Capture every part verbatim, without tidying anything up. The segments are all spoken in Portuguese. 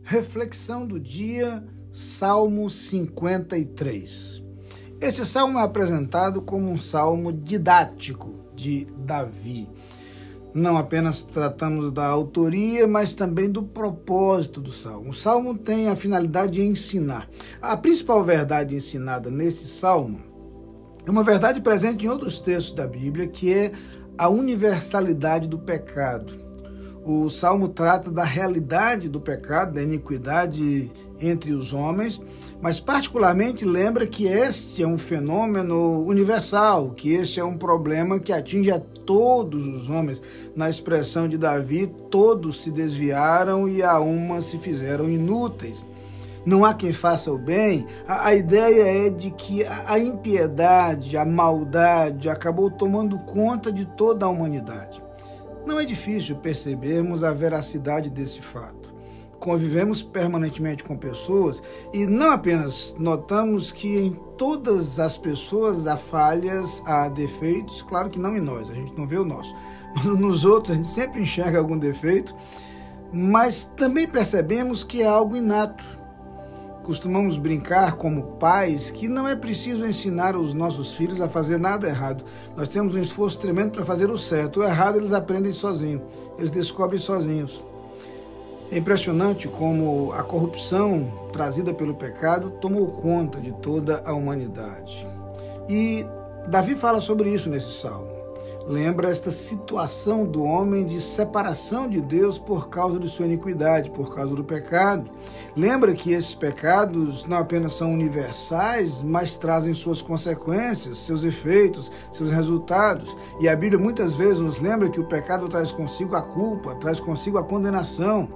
Reflexão do dia, Salmo cinquenta e três. Esse salmo é apresentado como um salmo didático de Davi. Não apenas tratamos da autoria, mas também do propósito do salmo. O salmo tem a finalidade de ensinar. A principal verdade ensinada nesse salmo é uma verdade presente em outros textos da Bíblia, que é a universalidade do pecado. O Salmo trata da realidade do pecado, da iniquidade entre os homens, mas particularmente lembra que este é um fenômeno universal, que este é um problema que atinge a todos os homens. Na expressão de Davi, todos se desviaram e a uma se fizeram inúteis. Não há quem faça o bem. A, a ideia é de que a, a impiedade, a maldade acabou tomando conta de toda a humanidade. Não é difícil percebermos a veracidade desse fato. Convivemos permanentemente com pessoas e não apenas notamos que em todas as pessoas há falhas, há defeitos, claro que não em nós, a gente não vê o nosso, mas nos outros a gente sempre enxerga algum defeito, mas também percebemos que é algo inato. Costumamos brincar como pais que não é preciso ensinar os nossos filhos a fazer nada errado. Nós temos um esforço tremendo para fazer o certo. O errado eles aprendem sozinhos, eles descobrem sozinhos. É impressionante como a corrupção trazida pelo pecado tomou conta de toda a humanidade. E Davi fala sobre isso nesse salmo. Lembra esta situação do homem de separação de Deus por causa de sua iniquidade, por causa do pecado. Lembra que esses pecados não apenas são universais, mas trazem suas consequências, seus efeitos, seus resultados. E a Bíblia muitas vezes nos lembra que o pecado traz consigo a culpa, traz consigo a condenação.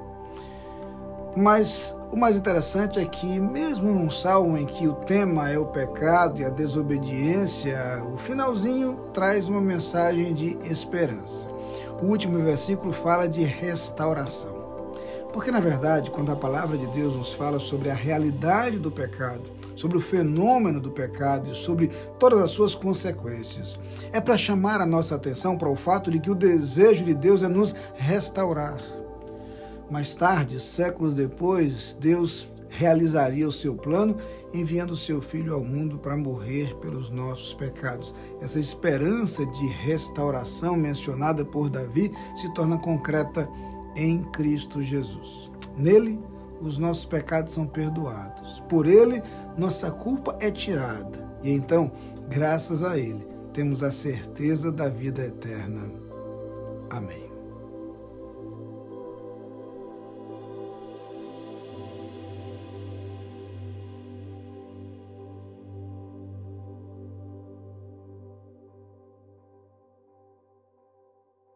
Mas o mais interessante é que, mesmo num salmo em que o tema é o pecado e a desobediência, o finalzinho traz uma mensagem de esperança. O último versículo fala de restauração. Porque, na verdade, quando a palavra de Deus nos fala sobre a realidade do pecado, sobre o fenômeno do pecado e sobre todas as suas consequências, é para chamar a nossa atenção para o fato de que o desejo de Deus é nos restaurar. Mais tarde, séculos depois, Deus realizaria o seu plano, enviando o seu Filho ao mundo para morrer pelos nossos pecados. Essa esperança de restauração mencionada por Davi se torna concreta em Cristo Jesus. Nele, os nossos pecados são perdoados. Por ele, nossa culpa é tirada. E então, graças a ele, temos a certeza da vida eterna. Amém.